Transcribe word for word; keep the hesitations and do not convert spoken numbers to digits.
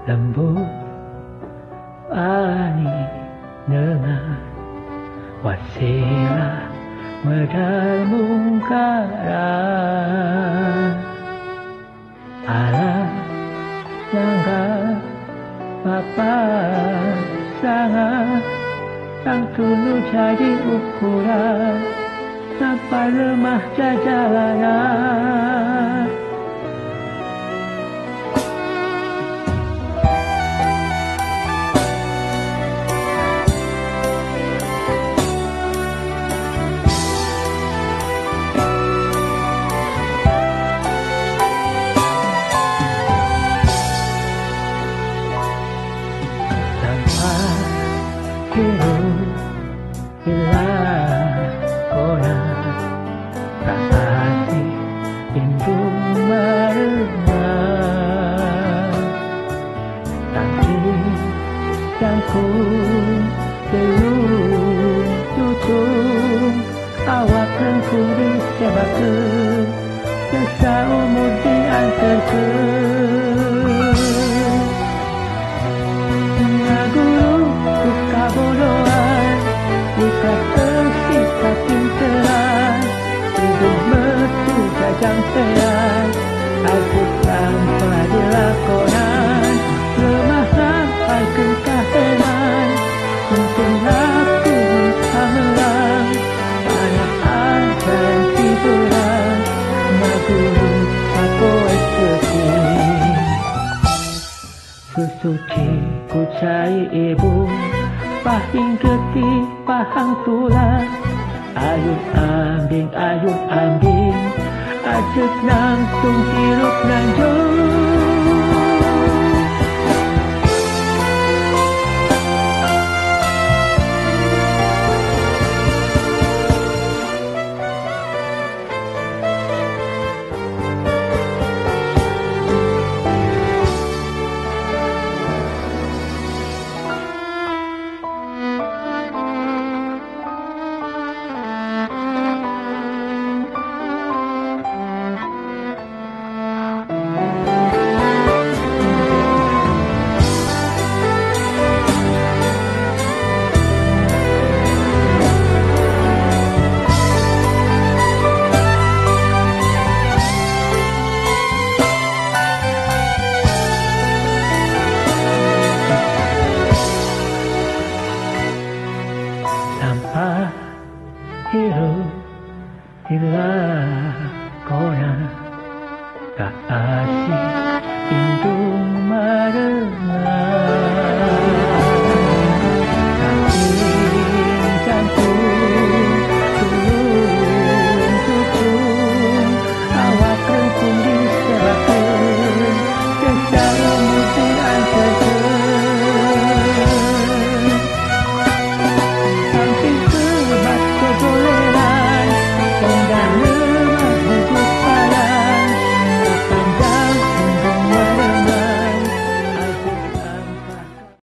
lembut ani dengan wasilah medal mungkaran alam mangga apa sangat yang tulu jadi ukuran sampai lemah jalanan. Hidup bila kona tak kasih pintu merenang tapi yang ku belum tutup awak dan ku disebabkan desa umur diantarkan bodohan ikat tersikap pinteran hidup metu jajang teran aku tanpa dilakonan lemah sampai kekaheran untung aku hamelang anak-anak tiduran maguru sapoe sepi sesuci ku cai ibu pahing getih pahang tulang ayun ambing ayun ambing ajak langsung hirup nanjung. Hidup hilang kona tak asing